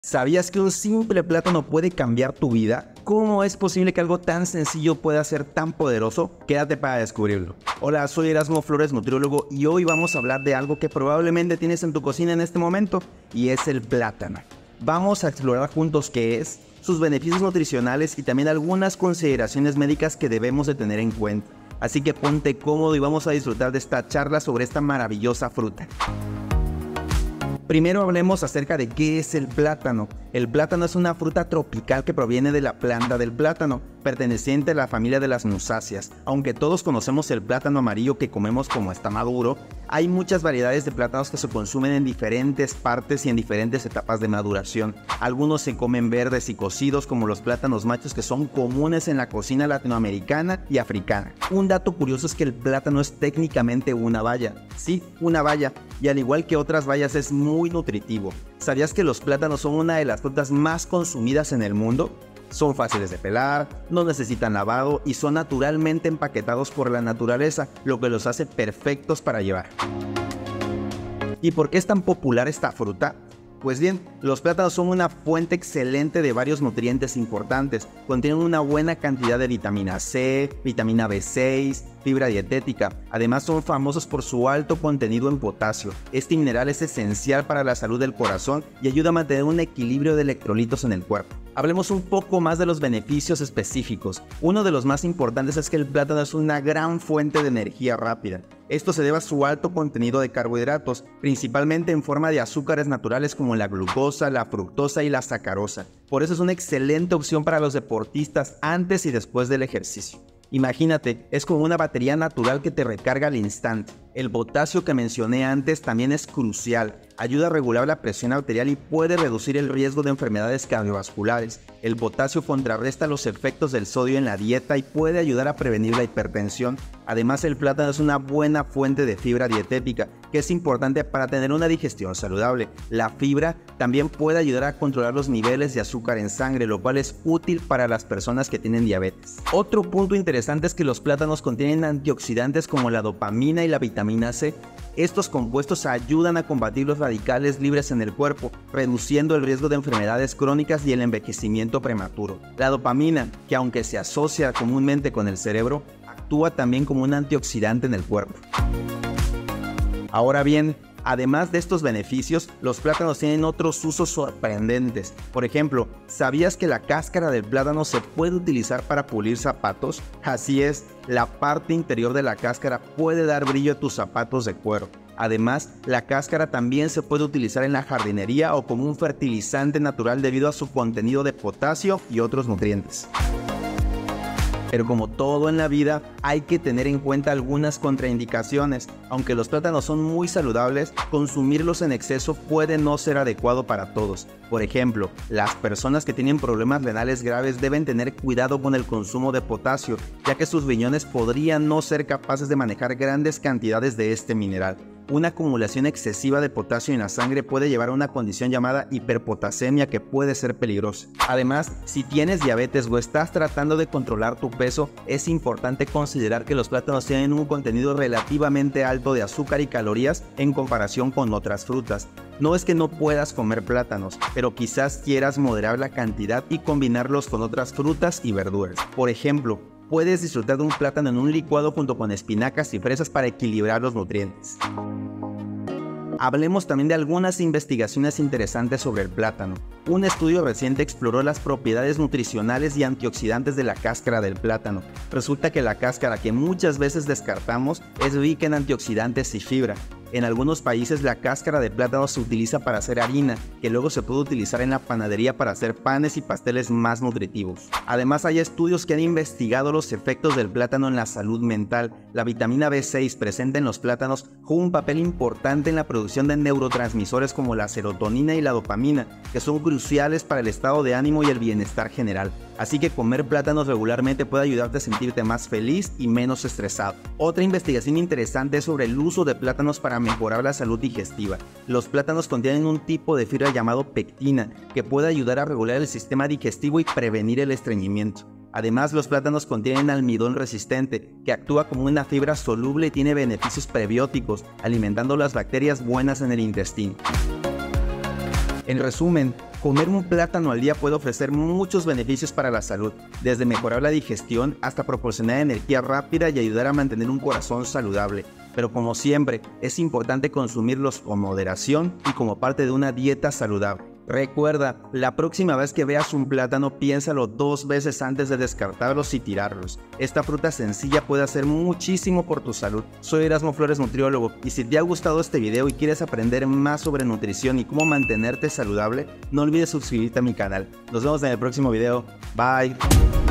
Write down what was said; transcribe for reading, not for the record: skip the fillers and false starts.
¿Sabías que un simple plátano puede cambiar tu vida? ¿Cómo es posible que algo tan sencillo pueda ser tan poderoso? Quédate para descubrirlo. Hola, soy Erasmo Flores, nutriólogo, y hoy vamos a hablar de algo que probablemente tienes en tu cocina en este momento, y es el plátano. Vamos a explorar juntos qué es, sus beneficios nutricionales y también algunas consideraciones médicas que debemos de tener en cuenta. Así que ponte cómodo y vamos a disfrutar de esta charla sobre esta maravillosa fruta. Primero hablemos acerca de qué es el plátano. El plátano es una fruta tropical que proviene de la planta del plátano, perteneciente a la familia de las musáceas. Aunque todos conocemos el plátano amarillo que comemos como está maduro, hay muchas variedades de plátanos que se consumen en diferentes partes y en diferentes etapas de maduración. Algunos se comen verdes y cocidos, como los plátanos machos, que son comunes en la cocina latinoamericana y africana. Un dato curioso es que el plátano es técnicamente una baya. Sí, una baya. Y al igual que otras bayas es muy nutritivo. ¿Sabías que los plátanos son una de las frutas más consumidas en el mundo? Son fáciles de pelar, no necesitan lavado y son naturalmente empaquetados por la naturaleza, lo que los hace perfectos para llevar. ¿Y por qué es tan popular esta fruta? Pues bien, los plátanos son una fuente excelente de varios nutrientes importantes. Contienen una buena cantidad de vitamina C, vitamina B6, fibra dietética. Además son famosos por su alto contenido en potasio. Este mineral es esencial para la salud del corazón y ayuda a mantener un equilibrio de electrolitos en el cuerpo. Hablemos un poco más de los beneficios específicos. Uno de los más importantes es que el plátano es una gran fuente de energía rápida. Esto se debe a su alto contenido de carbohidratos, principalmente en forma de azúcares naturales como la glucosa, la fructosa y la sacarosa. Por eso es una excelente opción para los deportistas antes y después del ejercicio. Imagínate, es como una batería natural que te recarga al instante. El potasio que mencioné antes también es crucial. Ayuda a regular la presión arterial y puede reducir el riesgo de enfermedades cardiovasculares. El potasio contrarresta los efectos del sodio en la dieta y puede ayudar a prevenir la hipertensión. Además, el plátano es una buena fuente de fibra dietética, que es importante para tener una digestión saludable. La fibra también puede ayudar a controlar los niveles de azúcar en sangre, lo cual es útil para las personas que tienen diabetes. Otro punto interesante es que los plátanos contienen antioxidantes como la dopamina y la vitamina C. Estos compuestos ayudan a combatir los radicales libres en el cuerpo, reduciendo el riesgo de enfermedades crónicas y el envejecimiento prematuro. La dopamina, que aunque se asocia comúnmente con el cerebro, actúa también como un antioxidante en el cuerpo. Ahora bien, además de estos beneficios, los plátanos tienen otros usos sorprendentes. Por ejemplo, ¿sabías que la cáscara del plátano se puede utilizar para pulir zapatos? Así es, la parte interior de la cáscara puede dar brillo a tus zapatos de cuero. Además, la cáscara también se puede utilizar en la jardinería o como un fertilizante natural debido a su contenido de potasio y otros nutrientes. Pero como todo en la vida, hay que tener en cuenta algunas contraindicaciones. Aunque los plátanos son muy saludables, consumirlos en exceso puede no ser adecuado para todos. Por ejemplo, las personas que tienen problemas renales graves deben tener cuidado con el consumo de potasio, ya que sus riñones podrían no ser capaces de manejar grandes cantidades de este mineral. Una acumulación excesiva de potasio en la sangre puede llevar a una condición llamada hiperpotasemia que puede ser peligrosa. Además, si tienes diabetes o estás tratando de controlar tu peso, es importante considerar que los plátanos tienen un contenido relativamente alto de azúcar y calorías en comparación con otras frutas. No es que no puedas comer plátanos, pero quizás quieras moderar la cantidad y combinarlos con otras frutas y verduras. Por ejemplo, puedes disfrutar de un plátano en un licuado junto con espinacas y fresas para equilibrar los nutrientes. Hablemos también de algunas investigaciones interesantes sobre el plátano. Un estudio reciente exploró las propiedades nutricionales y antioxidantes de la cáscara del plátano. Resulta que la cáscara, que muchas veces descartamos, es rica en antioxidantes y fibra. En algunos países la cáscara de plátano se utiliza para hacer harina, que luego se puede utilizar en la panadería para hacer panes y pasteles más nutritivos. Además, hay estudios que han investigado los efectos del plátano en la salud mental. La vitamina B6 presente en los plátanos juega un papel importante en la producción de neurotransmisores como la serotonina y la dopamina, que son cruciales para el estado de ánimo y el bienestar general. Así que comer plátanos regularmente puede ayudarte a sentirte más feliz y menos estresado. Otra investigación interesante es sobre el uso de plátanos para mejorar la salud digestiva. Los plátanos contienen un tipo de fibra llamado pectina, que puede ayudar a regular el sistema digestivo y prevenir el estreñimiento. Además, los plátanos contienen almidón resistente, que actúa como una fibra soluble y tiene beneficios prebióticos, alimentando las bacterias buenas en el intestino. En resumen, Comer un plátano al día puede ofrecer muchos beneficios para la salud, desde mejorar la digestión hasta proporcionar energía rápida y ayudar a mantener un corazón saludable. Pero como siempre, es importante consumirlos con moderación y como parte de una dieta saludable. Recuerda, la próxima vez que veas un plátano, piénsalo 2 veces antes de descartarlos y tirarlos. Esta fruta sencilla puede hacer muchísimo por tu salud. Soy Erasmo Flores, nutriólogo, y si te ha gustado este video y quieres aprender más sobre nutrición y cómo mantenerte saludable, no olvides suscribirte a mi canal. Nos vemos en el próximo video. Bye.